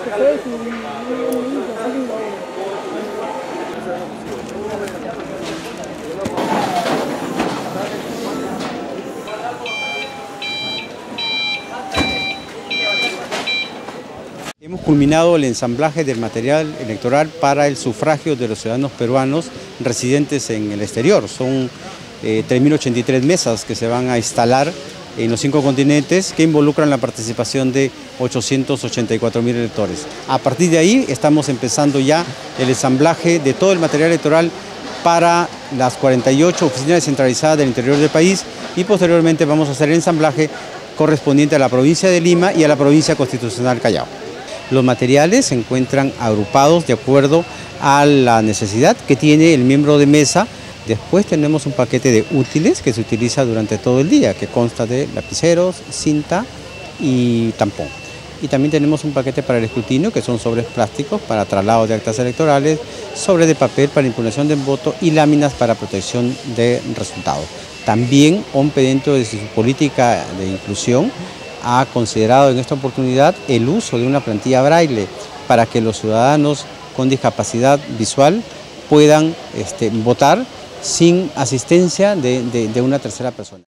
Hemos culminado el ensamblaje del material electoral para el sufragio de los ciudadanos peruanos residentes en el exterior. Son 3.083 mesas que se van a instalar en los 5 continentes que involucran la participación de 884.000 electores. A partir de ahí estamos empezando ya el ensamblaje de todo el material electoral para las 48 oficinas descentralizadas del interior del país y posteriormente vamos a hacer el ensamblaje correspondiente a la provincia de Lima y a la provincia constitucional Callao. Los materiales se encuentran agrupados de acuerdo a la necesidad que tiene el miembro de mesa. Después tenemos un paquete de útiles que se utiliza durante todo el día, que consta de lapiceros, cinta y tampón. Y también tenemos un paquete para el escrutinio, que son sobres plásticos para traslado de actas electorales, sobres de papel para impugnación del voto y láminas para protección de resultados. También OMPE, dentro de su política de inclusión, ha considerado en esta oportunidad el uso de una plantilla braille para que los ciudadanos con discapacidad visual puedan votar sin asistencia de una tercera persona.